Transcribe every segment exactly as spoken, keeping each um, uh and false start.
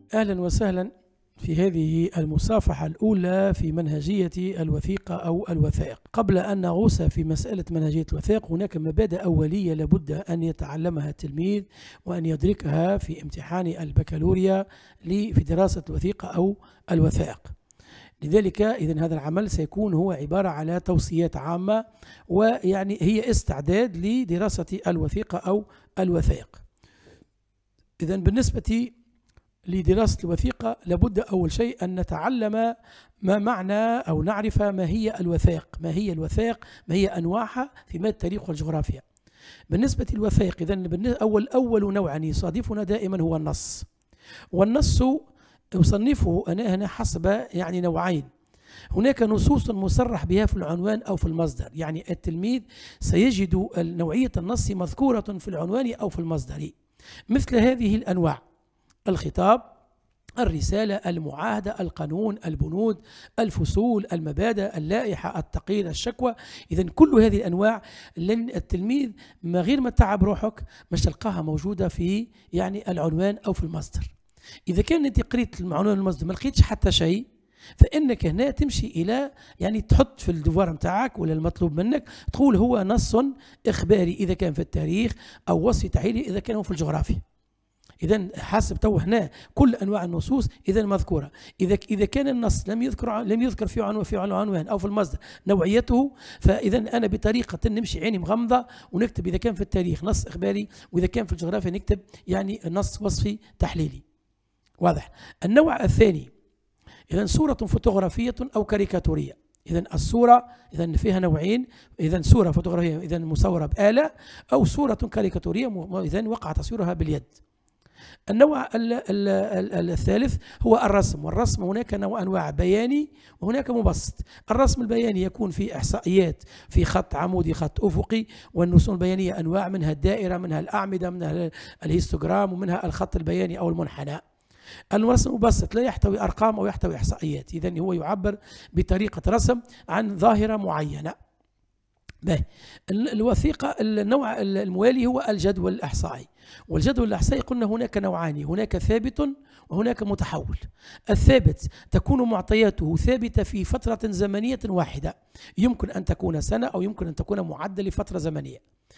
أهلا وسهلا في هذه المصافحة الأولى في منهجية الوثيقة أو الوثائق. قبل أن نغوص في مسألة منهجية الوثائق، هناك مبادئ أولية لابد أن يتعلمها التلميذ وأن يدركها في امتحان البكالوريا في دراسة الوثيقة أو الوثائق. لذلك إذن هذا العمل سيكون هو عبارة على توصيات عامة، ويعني هي استعداد لدراسة الوثيقة أو الوثائق. إذن بالنسبة لدراسة الوثيقة لابد أول شيء أن نتعلم ما معنى أو نعرف ما هي الوثائق، ما هي الوثائق، ما هي أنواعها في مادة التاريخ والجغرافيا. بالنسبة للوثائق إذن أول أول نوع يصادفنا دائما هو النص، والنص أصنفه أنا هنا حسب يعني نوعين. هناك نصوص مصرح بها في العنوان أو في المصدر، يعني التلميذ سيجد نوعية النص مذكورة في العنوان أو في المصدر. مثل هذه الأنواع: الخطاب، الرسالة، المعاهدة، القانون، البنود، الفصول، المبادئ، اللائحة، التقرير، الشكوى. إذن كل هذه الأنواع لن التلميذ ما غير ما تعب روحك مش تلقاها موجودة في يعني العنوان أو في المصدر. إذا كان أنت قريت العنوان والمصدر ما لقيتش حتى شيء، فإنك هنا تمشي إلى يعني تحط في الدوار متاعك ولا المطلوب منك تقول هو نص إخباري إذا كان في التاريخ، أو وصفي تحليلي إذا كان في الجغرافيا. إذا حسب تو هنا كل أنواع النصوص إذا مذكورة. إذا إذا كان النص لم يذكر لم يذكر في عنوان في عنوان أو في المصدر نوعيته، فإذا أنا بطريقة نمشي عيني مغمضة ونكتب إذا كان في التاريخ نص إخباري، وإذا كان في الجغرافيا نكتب يعني نص وصفي تحليلي. واضح؟ النوع الثاني إذا صورة فوتوغرافية أو كاريكاتورية. إذا الصورة إذا فيها نوعين، إذا صورة فوتوغرافية إذا مصورة بآلة، أو صورة كاريكاتورية إذا وقع تصويرها باليد. النوع ال ال ال الثالث هو الرسم، والرسم هناك نوع أنواع بياني وهناك مبسط. الرسم البياني يكون في إحصائيات في خط عمودي خط أفقي، والرسوم البيانية أنواع، منها الدائرة، منها الأعمدة، منها الهيستوغرام، ومنها الخط البياني أو المنحنى. الرسم المبسط لا يحتوي أرقام أو يحتوي إحصائيات، إذن هو يعبر بطريقة رسم عن ظاهرة معينة. باهي. الوثيقة النوع الموالي هو الجدول الإحصائي، والجدول الإحصائي قلنا هناك نوعان: هناك ثابت وهناك متحول. الثابت تكون معطياته ثابتة في فترة زمنية واحدة، يمكن أن تكون سنة أو يمكن أن تكون معدة لفترة زمنية.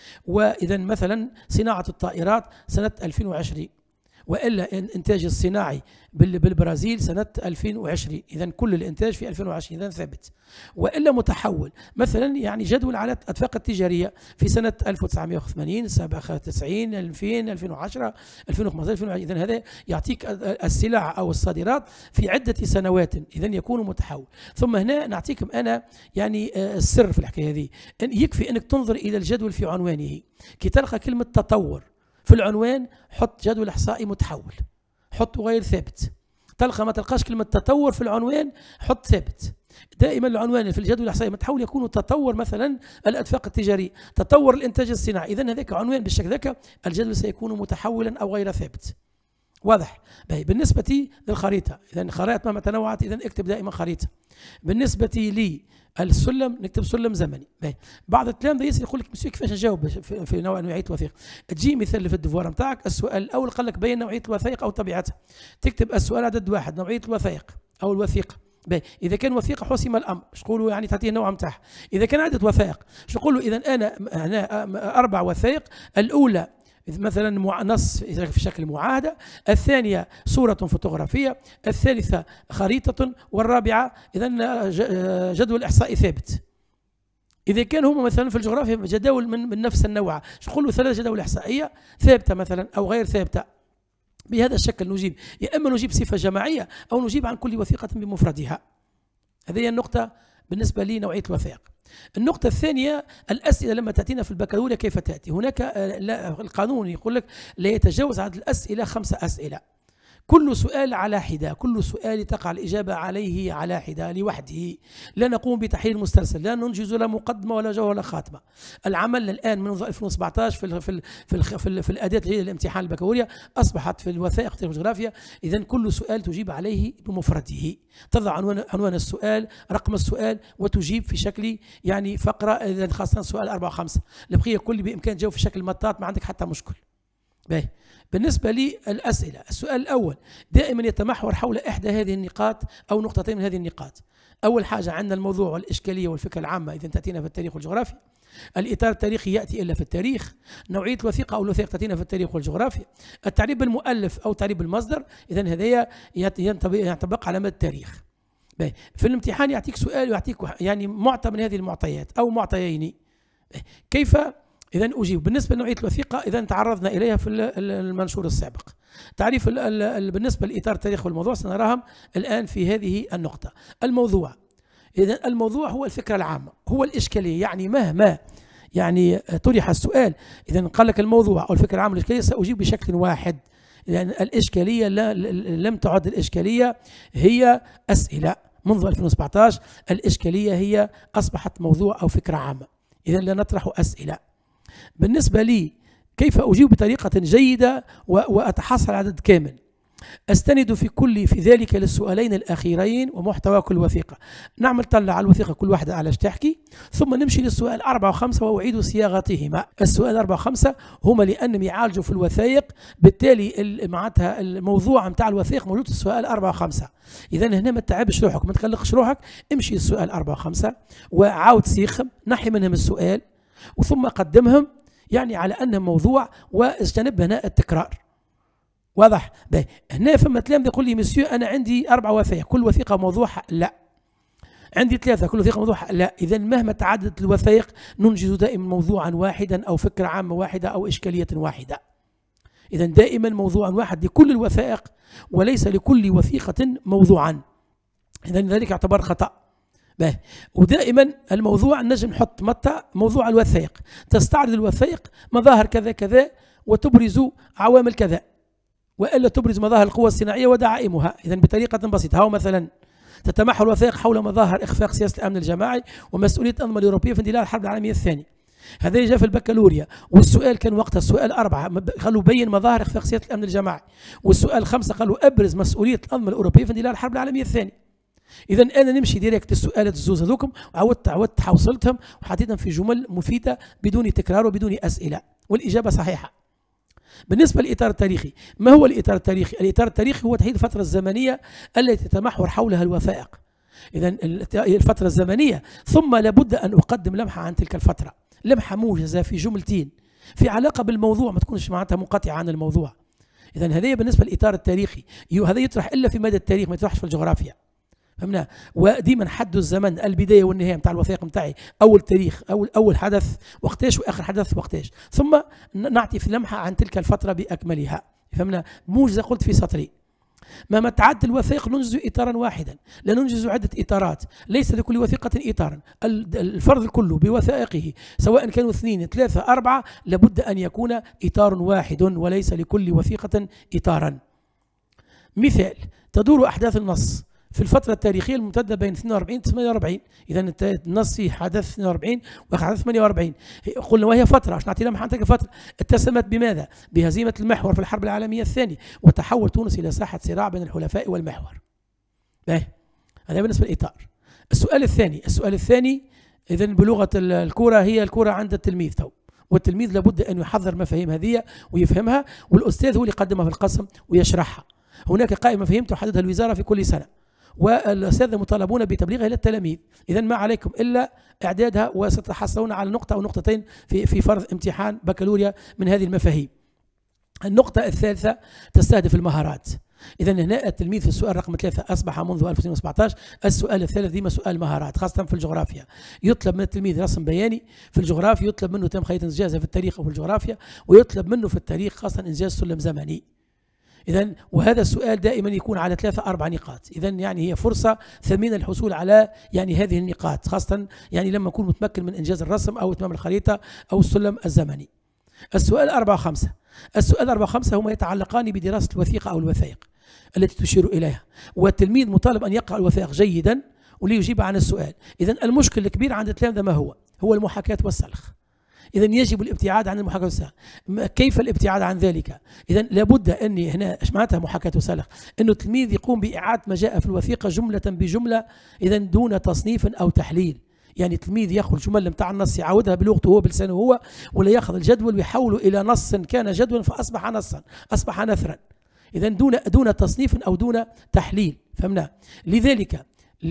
وإذا مثلا صناعة الطائرات سنة ألفين وعشرين، وإلا الإنتاج الصناعي بالبرازيل سنة ألفين وعشرين، إذن كل الإنتاج في ألفين وعشرين، إذن ثابت. وإلا متحول، مثلا يعني جدول على الأتفاق التجارية في سنة ألف وتسعمائة وثمانين، سبعة وتسعين، ألفين، ألفين وعشرة، ألفين وخمسة عشر، إذن هذا يعطيك السلع أو الصادرات في عدة سنوات، إذن يكون متحول. ثم هنا نعطيكم أنا يعني السر في الحكاية هذه، إن يكفي أنك تنظر إلى الجدول في عنوانه، كي تلقى كلمة تطور في العنوان حط جدول إحصائي متحول، حطه غير ثابت. تلقى ما تلقاش كلمة تطور في العنوان حط ثابت. دائما العنوان في الجدول الإحصائي متحول يكون تطور مثلا الأتفاق التجارية، تطور الإنتاج الصناعي، إذن هذاك عنوان بالشكل ذاك الجدول سيكون متحولا أو غير ثابت. واضح؟ بالنسبة للخريطة، إذن خرائط مهما تنوعت إذن اكتب دائما خريطة. بالنسبة لي السلم نكتب سلم زمني. باهي. بعض التلامذة يسأل يقول لك مسيو كيفاش نجاوب في, في نوع نوعية الوثيقة؟ تجي مثال في الدفوار نتاعك، السؤال الأول قال لك بين نوعية الوثائق أو طبيعتها، تكتب السؤال عدد واحد نوعية الوثائق أو الوثيقة. باهي. إذا كان وثيقة حسم الأمر، اش نقولوا يعني تعطيه النوع نتاعها. إذا كان عدد وثائق اش نقولوا؟ إذا أنا أنا أربع وثائق، الأولى مثلا نص في شكل معاهدة، الثانية صورة فوتوغرافية، الثالثة خريطة، والرابعة إذن جدول إحصائي ثابت. إذا كان هم مثلا في الجغرافيا جداول من, من نفس النوع، نقول له ثلاث جداول إحصائية ثابتة مثلا أو غير ثابتة. بهذا الشكل نجيب، يا إما نجيب صفة جماعية أو نجيب عن كل وثيقة بمفردها. هذه هي النقطة بالنسبة لي نوعية الوثائق. النقطة الثانية، الأسئلة لما تأتينا في البكالوريا كيف تأتي؟ هناك القانون يقول لك لا يتجاوز عدد الأسئلة خمسة أسئلة، كل سؤال على حدة، كل سؤال تقع الإجابة عليه على حدة لوحده، لا نقوم بتحليل مسترسل، لا ننجز لا مقدمة ولا جوهر ولا خاتمة. العمل الآن منذ ألفين وسبعة عشر في ال في ال في, ال في, ال في الأداة الجديدة للامتحان البكالوريا أصبحت في الوثائق والجغرافيا، إذن كل سؤال تجيب عليه بمفرده، تضع عنوان عنوان السؤال، رقم السؤال، وتجيب في شكل يعني فقرة، إذا خاصة سؤال أربعة وخمسة، البقية كل بإمكان تجاوب في شكل مطاط، ما عندك حتى مشكل. باهي. بالنسبة للأسئلة، السؤال الأول دائما يتمحور حول إحدى هذه النقاط أو نقطتين من هذه النقاط. أول حاجة عندنا الموضوع والإشكالية والفكرة العامة إذا تأتينا في التاريخ والجغرافيا. الإطار التاريخي يأتي إلا في التاريخ. نوعية الوثيقة أو الوثائق تأتينا في التاريخ والجغرافيا. التعريب بالمؤلف أو تعريب المصدر، إذا هذايا ينطبق على مدى التاريخ. باهي. في الامتحان يعطيك سؤال ويعطيك يعني معطى من هذه المعطيات أو معطيين. كيف إذا أجيب؟ بالنسبة لنوعية الوثيقة إذا تعرضنا إليها في المنشور السابق. تعريف ال ال بالنسبة لإطار التاريخ والموضوع سنراهم الآن في هذه النقطة. الموضوع، إذا الموضوع هو الفكرة العامة، هو الإشكالية، يعني مهما يعني طرح السؤال إذا قال لك الموضوع أو الفكرة العامة الإشكالية سأجيب بشكل واحد، لأن الإشكالية لا لم تعد الإشكالية هي أسئلة. منذ ألفين وسبعة عشر الإشكالية هي أصبحت موضوع أو فكرة عامة، إذا لا نطرح أسئلة. بالنسبة لي كيف أجيب بطريقة جيدة وأتحصل عدد كامل؟ أستند في كل في ذلك للسؤالين الأخيرين ومحتوى كل وثيقة. نعمل طلع على الوثيقة كل واحدة على تحكي، ثم نمشي للسؤال أربعة وخمسة وأعيد صياغتهما. السؤال أربعة وخمسة هما لأنهم يعالجوا في الوثائق، بالتالي معناتها الموضوع نتاع الوثائق موجود في السؤال أربعة وخمسة. إذا هنا ما تتعبش روحك، ما تقلقش روحك، امشي للسؤال أربعة وخمسة وعاود سيخم، نحي منهم السؤال وثم قدمهم يعني على أنهم موضوع، واجتنب هنا التكرار. واضح؟ باهي. هنا فما تلامذة يقول لي مسيو أنا عندي أربع وثائق كل وثيقة موضوعها، لا. عندي ثلاثة كل وثيقة موضوعها، لا. إذا مهما تعددت الوثائق ننجز دائما موضوعا واحدا أو فكرة عامة واحدة أو إشكالية واحدة. إذا دائما موضوعا واحد لكل الوثائق وليس لكل وثيقة موضوعا. إذا ذلك يعتبر خطأ. باهي. ودائما الموضوع نجم نحط متى موضوع الوثائق، تستعرض الوثائق مظاهر كذا كذا وتبرز عوامل كذا، وإلا تبرز مظاهر القوى الصناعية ودعائمها. إذا بطريقة بسيطة، هو مثلا تتمحور الوثائق حول مظاهر إخفاق سياسة الأمن الجماعي ومسؤولية الأنظمة الأوروبية في اندلاع الحرب العالمية الثانية. هذا جاء في البكالوريا، والسؤال كان وقتها السؤال أربعة قالوا بين مظاهر إخفاق سياسة الأمن الجماعي، والسؤال خمسة قالوا أبرز مسؤولية الأنظمة الأوروبية في اندلاع الحرب العالمية الثانية. إذا أنا نمشي ديريكت السؤالات الزوز هذوكم وعودت عودت حوصلتهم وحطيتهم في جمل مفيدة بدون تكرار وبدون أسئلة، والإجابة صحيحة. بالنسبة للإطار التاريخي، ما هو الإطار التاريخي؟ الإطار التاريخي هو تحديد الفترة الزمنية التي تتمحور حولها الوثائق. إذا الفترة الزمنية، ثم لابد أن أقدم لمحة عن تلك الفترة، لمحة موجزة في جملتين في علاقة بالموضوع، ما تكونش معناتها منقطعة عن الموضوع. إذا هذه بالنسبة للإطار التاريخي، هذا يطرح إلا في مدى التاريخ، ما يطرحش في الجغرافيا. فهمنا؟ وديما حدوا الزمن، البدايه والنهايه نتاع الوثائق نتاعي، اول تاريخ، اول اول حدث وقتاش، واخر حدث وقتاش، ثم نعطي في لمحه عن تلك الفتره باكملها. فهمنا؟ موجزه قلت في سطرين. مهما تعدد الوثائق ننجز اطارا واحدا، لا ننجز عده اطارات، ليس لكل وثيقه اطارا. الفرد كله بوثائقه سواء كانوا اثنين ثلاثه اربعه لابد ان يكون اطار واحد وليس لكل وثيقه اطارا. مثال: تدور احداث النص في الفترة التاريخية الممتدة بين اثنين وأربعين و ثمانية وأربعين. إذا النص فيه حدث اثنين وأربعين وحدث ثمانية وأربعين. قلنا وهي فترة، عشان نعطي لمحة عن تلك الفترة. اتسمت بماذا؟ بهزيمة المحور في الحرب العالمية الثانية، وتحول تونس إلى ساحة صراع بين الحلفاء والمحور. باهي. هذا بالنسبة للإطار. السؤال الثاني، السؤال الثاني إذا بلغة الكرة هي الكرة عند التلميذ تو، والتلميذ لابد أن يحضر مفاهيم هذه ويفهمها، والأستاذ هو اللي يقدمها في القسم ويشرحها. هناك قائمة مفاهيم تحددها الوزارة في كل سنة، والأساتذة مطالبون بتبليغها إلى التلاميذ. إذا ما عليكم إلا إعدادها، وستتحصلون على نقطة أو نقطتين في في فرض امتحان بكالوريا من هذه المفاهيم. النقطة الثالثة تستهدف المهارات. إذا هنا التلميذ في السؤال رقم ثلاثة أصبح منذ ألف وتسعمائة وسبعة عشر السؤال الثالث ديما سؤال مهارات، خاصة في الجغرافيا. يطلب من التلميذ رسم بياني في الجغرافيا، يطلب منه تم خريطة إنجازها في التاريخ أو في الجغرافيا، ويطلب منه في التاريخ خاصة إنجاز سلم زمني. إذا وهذا السؤال دائما يكون على ثلاثة أربع نقاط. إذا يعني هي فرصة ثمينة للحصول على يعني هذه النقاط، خاصة يعني لما أكون متمكن من إنجاز الرسم أو إتمام الخريطة أو السلم الزمني. السؤال أربعة وخمسة، السؤال أربعة وخمسة هما يتعلقان بدراسة الوثيقة أو الوثائق التي تشير إليها، والتلميذ مطالب أن يقرأ الوثائق جيدا وليجيب عن السؤال. إذا المشكل الكبير عند التلامذة ما هو؟ هو المحاكاة والسلخ. إذا يجب الابتعاد عن المحاكاة والسلخ. كيف الابتعاد عن ذلك؟ إذا لابد أن هنا ايش معناتها محاكاة وسلخ؟ أنه التلميذ يقوم بإعادة ما جاء في الوثيقة جملة بجملة، إذا دون تصنيف أو تحليل. يعني التلميذ ياخذ الجمل نتاع النص يعاودها بلغته هو بلسانه هو، ولا ياخذ الجدول ويحوله الى نص كان جدولا فاصبح نصا، اصبح نثرا. اذا دون دون تصنيف او دون تحليل، فهمنا؟ لذلك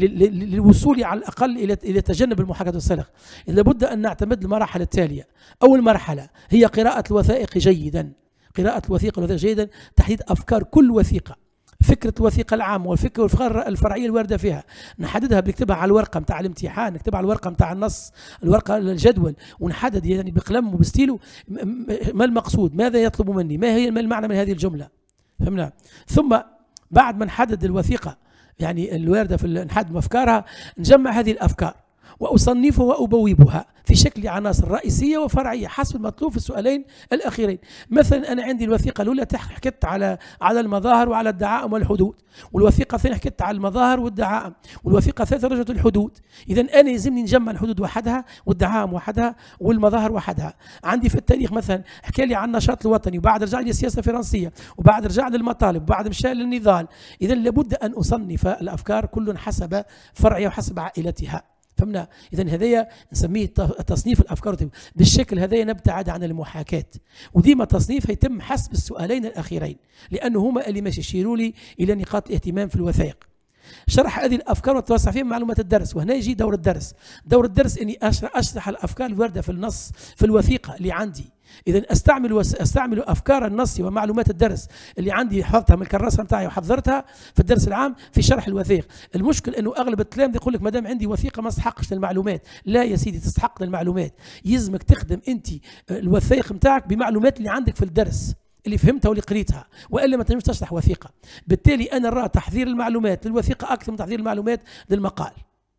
للوصول على الاقل الى الى تجنب المحاكاه والسلخ لابد ان نعتمد المراحل التاليه. اول مرحله هي قراءه الوثائق جيدا، قراءه الوثيقه الوثيقه جيدا، تحديد افكار كل وثيقه، فكره الوثيقه العامه والفكره والفكره الفرعيه الوارده فيها، نحددها بنكتبها على الورقه نتاع الامتحان، نكتبها على الورقه نتاع النص، الورقه الجدول، ونحدد يعني بقلم وبستيلو ما المقصود، ماذا يطلب مني، ما هي ما المعنى من هذه الجمله، فهمنا؟ ثم بعد ما نحدد الوثيقه يعني الوارده في نحدد افكارها، نجمع هذه الافكار واصنفها وابوبها في شكل عناصر رئيسيه وفرعيه حسب المطلوب في السؤالين الاخيرين. مثلا انا عندي الوثيقه الاولى حكيت على على المظاهر وعلى الدعائم والحدود، والوثيقه الثانيه حكيت على المظاهر والدعائم، والوثيقه الثالثه رجعت الحدود. اذا انا يلزمني نجمع الحدود وحدها والدعائم وحدها والمظاهر وحدها. عندي في التاريخ مثلا حكى لي عن النشاط الوطني، وبعد رجع لي السياسه الفرنسيه، وبعد رجع لي المطالب، وبعد مشى للنضال. اذا لابد ان اصنف الافكار كل حسب فرعها وحسب عائلتها، فهمنا؟ إذا هذايا نسميه تصنيف الأفكار بالشكل هذايا، نبتعد عن المحاكاة، وديما تصنيف يتم حسب السؤالين الأخيرين لأنه هما اللي ماشي يشيروا لي إلى نقاط الاهتمام في الوثائق. شرح هذه الأفكار وتوسع فيها معلومات الدرس، وهنا يجي دور الدرس. دور الدرس إني أشرح, أشرح الأفكار الواردة في النص في الوثيقة اللي عندي. إذا استعمل وس... استعمل أفكار النص ومعلومات الدرس اللي عندي حفظتها من الكراسة نتاعي وحضرتها في الدرس العام في شرح الوثائق. المشكل إنه أغلب التلاميذ يقول لك ما دام عندي وثيقة ما تستحقش للمعلومات. لا يا سيدي، تستحق للمعلومات. يلزمك تخدم أنت الوثائق نتاعك بمعلومات اللي عندك في الدرس اللي فهمتها واللي قريتها، والا ما تنجمش تشرح وثيقه. بالتالي انا نرى تحضير المعلومات للوثيقه اكثر من تحضير المعلومات للمقال.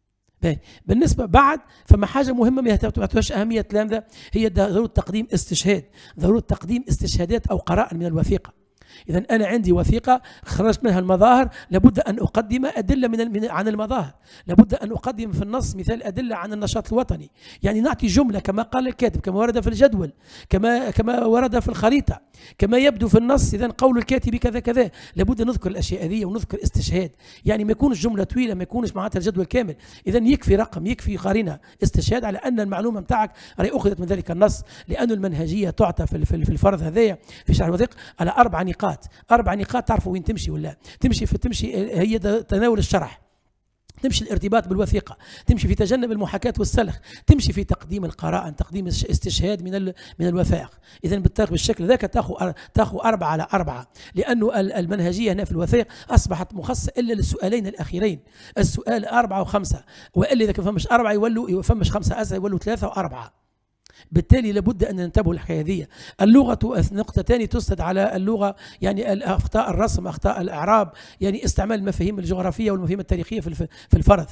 بالنسبه بعد فما حاجه مهمه ما تعطيهاش اهميه التلامذه، هي ضروره تقديم استشهاد، ضروره تقديم استشهادات او قرائن من الوثيقه. إذا أنا عندي وثيقة خرجت منها المظاهر، لابد أن أقدم أدلة من عن المظاهر، لابد أن أقدم في النص مثال أدلة عن النشاط الوطني، يعني نعطي جملة كما قال الكاتب، كما ورد في الجدول، كما كما ورد في الخريطة، كما يبدو في النص. إذا قول الكاتب كذا كذا، لابد نذكر الأشياء هذه ونذكر استشهاد، يعني ما يكونش جملة طويلة، ما يكونش معناتها الجدول كامل. إذا يكفي رقم، يكفي قرينة استشهاد على أن المعلومة نتاعك راهي أخذت من ذلك النص، لأن المنهجية تعطى في في الفرض هذايا في شرح الوثيقة على أربع نقاط. أربع نقاط تعرفوا وين تمشي ولا تمشي في تمشي هي تناول الشرح، تمشي الارتباط بالوثيقة، تمشي في تجنب المحاكاة والسلخ، تمشي في تقديم القرائن، تقديم استشهاد من من الوثائق. إذا بالشكل ذاك تاخذ تاخذ أربعة على أربعة، لأنه المنهجية هنا في الوثائق أصبحت مخصصة إلا للسؤالين الأخيرين، السؤال أربعة وخمسة، وإلا إذا كان فمش أربعة يولوا فمش خمسة أسئلة يولوا ثلاثة وأربعة. بالتالي لابد أن ننتبه للحكاية هذه. اللغة نقطة ثانية تسند على اللغة، يعني أخطاء الرسم، أخطاء الإعراب، يعني استعمال المفاهيم الجغرافية والمفاهيم التاريخية في الفرض.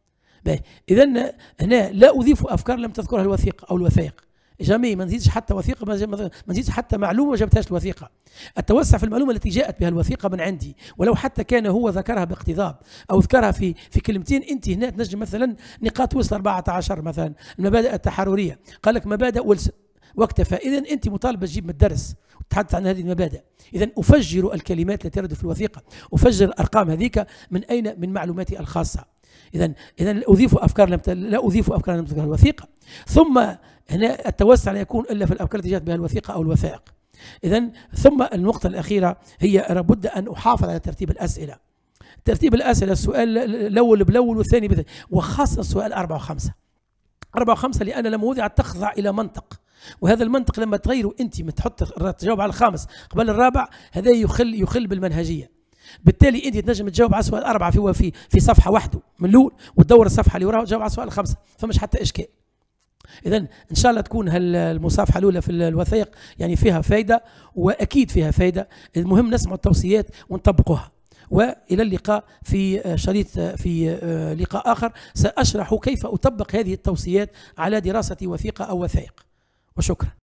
إذا هنا لا أضيف أفكار لم تذكرها الوثيقة أو الوثائق، جميع ما نزيدش حتى وثيقة، ما نزيدش حتى معلومة ما جابتهاش الوثيقة. التوسع في المعلومة التي جاءت بها الوثيقة من عندي، ولو حتى كان هو ذكرها باقتضاب أو ذكرها في في كلمتين، أنت هنا تنجم مثلا نقاط وصل أربعة عشر مثلا المبادئ التحررية، قال لك مبادئ ويلسون واكتفى. إذا أنت مطالبة تجيب من الدرس وتتحدث عن هذه المبادئ. إذا أفجر الكلمات التي ترد في الوثيقة، أفجر الأرقام هذيك من أين؟ من معلوماتي الخاصة. إذا إذا أضيف أفكار لم لا أضيف أفكار لم تذكرها الوثيقة. ثم هنا التوسع لا يكون إلا في الأفكار التي جاءت بها الوثيقة أو الوثائق. إذا ثم النقطة الأخيرة هي لابد أن أحافظ على ترتيب الأسئلة. ترتيب الأسئلة، السؤال الأول بالأول والثاني بالثاني، وخاصة السؤال أربعة وخمسة. أربعة وخمسة لأن لما وضعت تخضع إلى منطق، وهذا المنطق لما تغيره أنت ما تحط تجاوب على الخامس قبل الرابع، هذا يخل يخل بالمنهجية. بالتالي أنت تنجم تجاوب على السؤال أربعة في في في صفحة واحدة من الأول، وتدور الصفحة اللي وراها وتجاوب على السؤال الخامسة، فمش حتى إشكال. إذا إن شاء الله تكون المصافحة الأولى في الوثائق يعني فيها فائدة، وأكيد فيها فائدة. المهم نسمع التوصيات ونطبقوها. وإلى اللقاء في شريط في لقاء آخر سأشرح كيف أطبق هذه التوصيات على دراسة وثيقة أو وثائق. وشكرا.